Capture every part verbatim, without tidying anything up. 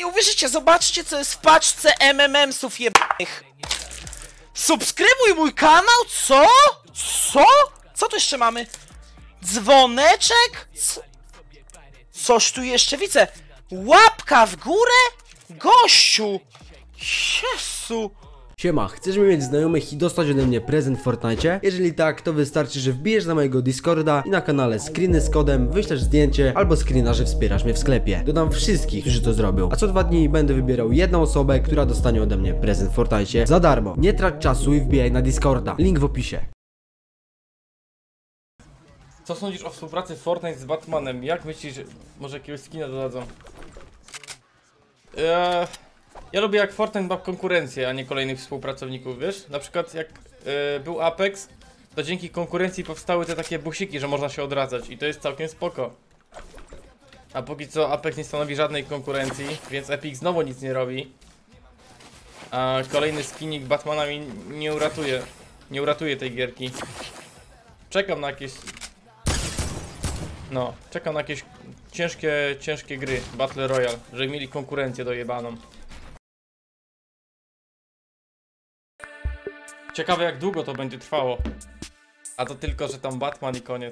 nie uwierzycie, zobaczcie co jest w paczce M M M-sów jebanych. Subskrybuj mój kanał, co? Co? Co tu jeszcze mamy? Dzwoneczek? Co? Coś tu jeszcze widzę. Łapka w górę? Gościu! Jezu! Siema, chcesz mieć znajomych i dostać ode mnie prezent w Fortnite? Jeżeli tak, to wystarczy, że wbijesz na mojego Discorda i na kanale screeny z kodem, wyślesz zdjęcie albo screena, że wspierasz mnie w sklepie. Dodam wszystkich, którzy to zrobią. A co dwa dni będę wybierał jedną osobę, która dostanie ode mnie prezent w Fortnite za darmo. Nie trać czasu i wbijaj na Discorda. Link w opisie. Co sądzisz o współpracy Fortnite z Batmanem? Jak myślisz, że może jakiegoś skina dodadzą? Eee, ja lubię jak Fortnite ma konkurencję, a nie kolejnych współpracowników, wiesz? Na przykład jak e, był Apex, to dzięki konkurencji powstały te takie busiki, że można się odradzać i to jest całkiem spoko. A póki co Apex nie stanowi żadnej konkurencji, więc Epic znowu nic nie robi. A kolejny skinik Batmana mi nie uratuje, nie uratuje tej gierki. Czekam na jakieś... No, czekam na jakieś ciężkie, ciężkie gry, Battle Royale, żeby mieli konkurencję dojebaną. Ciekawe jak długo to będzie trwało. A to tylko, że tam Batman i koniec.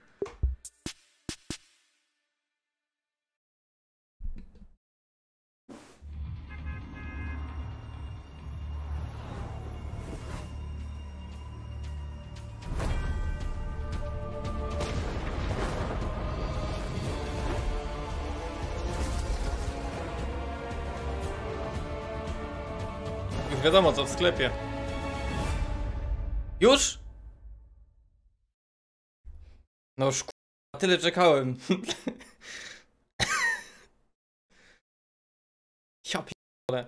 Już wiadomo co w sklepie. Już? No już k***a, tyle czekałem. Ja p***le.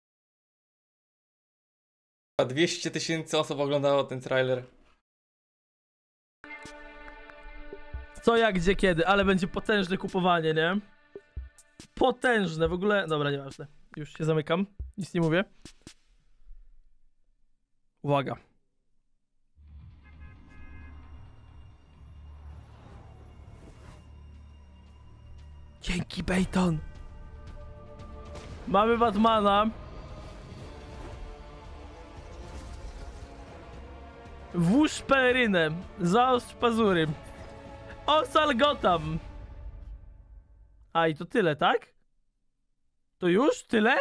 dwieście tysięcy osób oglądało ten trailer. Co, jak, gdzie, kiedy, ale będzie potężne kupowanie, nie? Potężne, w ogóle... Dobra, nieważne. Już się zamykam, nic nie mówię. Uwaga. Dzięki, Bejton. Mamy Batmana. Włóż pelerynę. Zaostrz pazury. Ocal Gotham. A i to tyle, tak? To już? Tyle?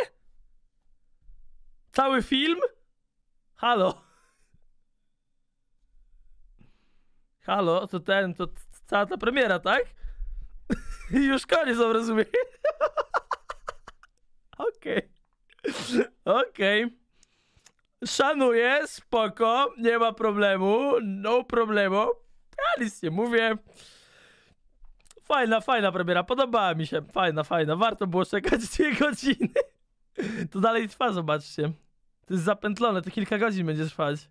Cały film? Halo? Halo? To ten, to cała ta premiera, tak? Już koniec, rozumiem. Okej. Okej. Okay. Szanuję, spoko, nie ma problemu, no problemu. Ja nic nie mówię. Fajna, fajna premiera, podobała mi się. Fajna, fajna, warto było czekać dwie godziny. To dalej trwa, zobaczcie. To jest zapętlone, to kilka godzin będzie trwać.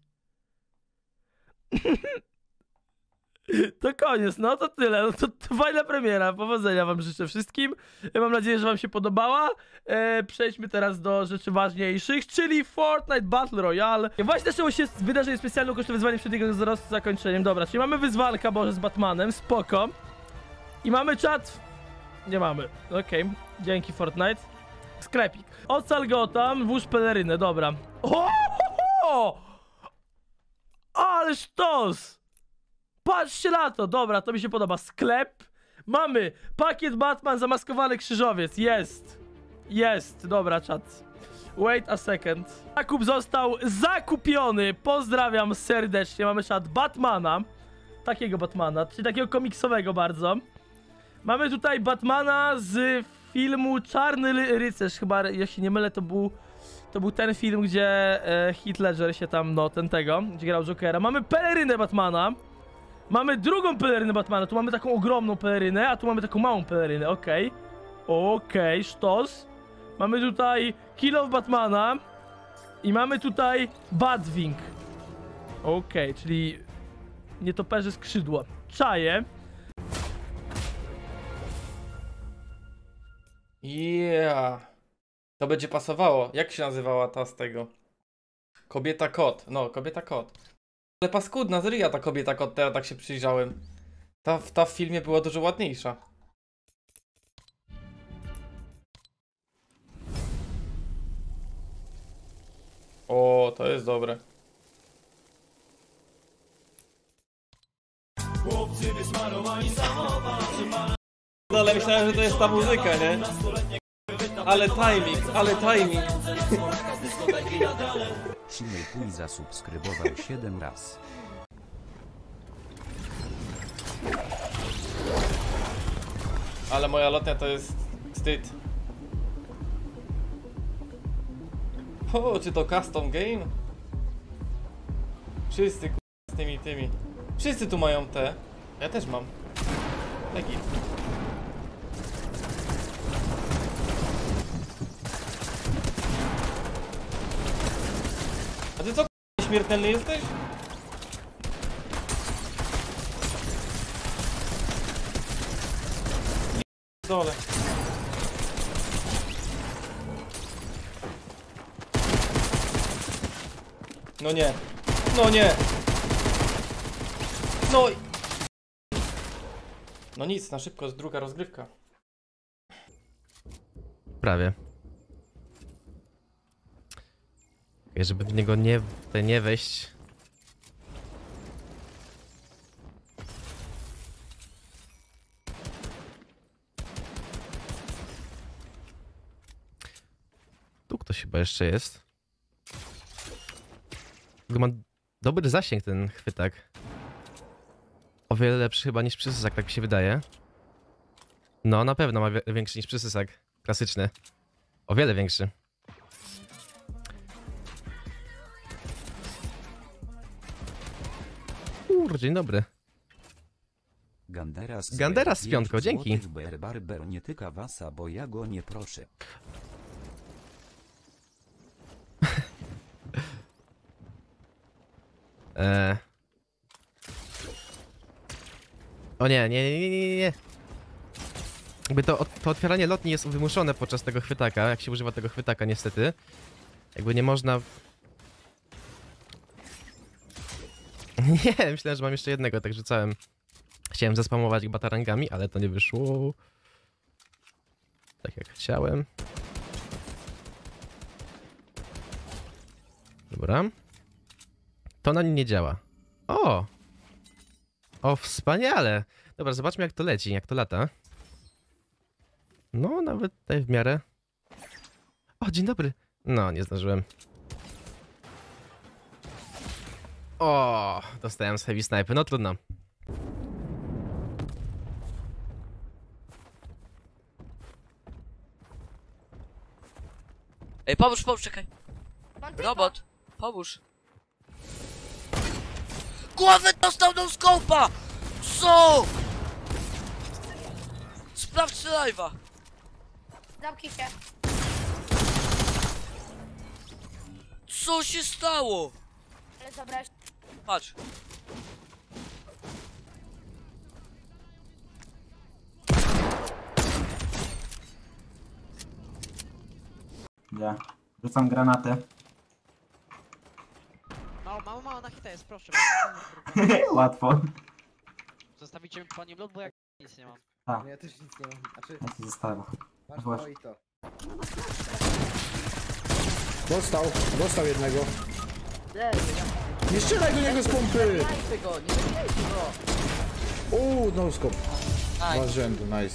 To koniec, no to tyle, no to, to fajna premiera, powodzenia wam życzę wszystkim. Mam nadzieję, że wam się podobała. e, Przejdźmy teraz do rzeczy ważniejszych, czyli Fortnite Battle Royale. Właśnie zaczęło się wydarzenie specjalne, kosztuje wyzwanie przed jego zakończeniem. Dobra, czyli mamy wyzwanka Boże z Batmanem, spoko. I mamy czat. Nie mamy, okej, okay. Dzięki Fortnite. Sklepik. Ocal Gotham, włóż pelerynę, dobra. O, ho, ho! Ale sztos! Patrzcie na to, dobra, to mi się podoba. Sklep. Mamy pakiet Batman, zamaskowany krzyżowiec. Jest. Jest, dobra, czat. Wait a second. Zakup został zakupiony. Pozdrawiam serdecznie. Mamy czat Batmana. Takiego Batmana, czyli takiego komiksowego bardzo. Mamy tutaj Batmana z filmu Czarny Rycerz. Chyba, jeśli nie mylę, to był To był ten film, gdzie e, Heath Ledger się tam, no, ten tego, gdzie grał Jokera. Mamy pelerynę Batmana. Mamy drugą pelerynę Batmana. Tu mamy taką ogromną pelerynę, a tu mamy taką małą pelerynę, okej. Okay. Okej, okay, sztos. Mamy tutaj Kill of Batmana. I mamy tutaj Batwing. Okej, okay, czyli nietoperze skrzydła. Czaję. Yeah. To będzie pasowało. Jak się nazywała ta z tego? Kobieta kot. No, kobieta kot. Ale paskudna z ryja ta kobieta kot, teraz tak się przyjrzałem. Ta, ta w filmie była dużo ładniejsza. O, to jest dobre. No ale myślałem, że to jest ta muzyka, nie? Ale timing, ale timing. Silny Puj zasubskrybował siedem raz. Ale moja lotnia to jest wstyd. O, czy to custom game? Wszyscy k***, z tymi tymi. Wszyscy tu mają te. Ja też mam. Taki. A ty co k***, śmiertelny jesteś? Dole. No nie. No nie. No i... No nic, na szybko jest druga rozgrywka. Prawie. Żeby w niego nie, nie wejść. Tu ktoś chyba jeszcze jest. Ma dobry zasięg ten chwytak. O wiele lepszy chyba niż przysysak, tak mi się wydaje. No na pewno ma większy niż przysysak klasyczny. O wiele większy. Kurde, dzień dobry. Ganderas, Ganderas z piątką, dzięki. Ber barber nie tyka wasa, bo ja go nie proszę. Eee. O nie, nie, nie, nie, nie. Jakby to, to otwieranie lotni jest wymuszone podczas tego chwytaka, jak się używa tego chwytaka niestety. Jakby nie można... Nie, myślałem, że mam jeszcze jednego, tak rzucałem. Chciałem zaspamować batarangami, ale to nie wyszło. Tak jak chciałem. Dobra. To na nim nie działa. O! O, wspaniale! Dobra, zobaczmy jak to leci, jak to lata. No, nawet tutaj w miarę. O, dzień dobry! No, nie zdążyłem. O, dostałem z heavy sniper, no trudno. Ej, pomóż, pomóż, czekaj. Robot, pomóż. Głowę dostał do skopa! Co? Sprawdź live'a. Zamknij się. Co się stało? Ale zabrałeś. Patrz. Ja rzucam granatę. Mało, mało, mało na hita jest, proszę. Łatwo. Zostawicie mi po nim lód, bo jak nic nie mam. A, Ja też nic nie mam. Znaczy, ja ci zostawię. masz Właśnie. to i to. Dostał, dostał jednego. Nie strzelaj do niego z pompy! Uuu, no scope. Dwa z rzędu, nice.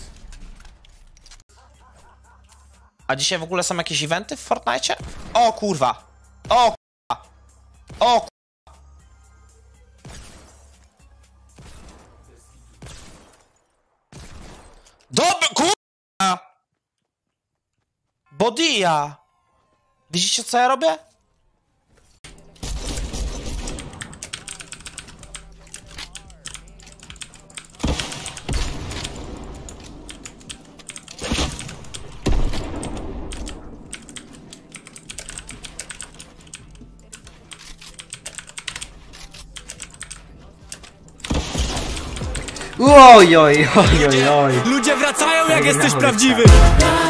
A dzisiaj w ogóle są jakieś eventy w Fortnite? O kurwa! O kurwa! O kurwa! Dobry kurwa! Bodia! Widzicie co ja robię? Oj, oj, oj, oj, oj. Ludzie wracają jak jesteś prawdziwy.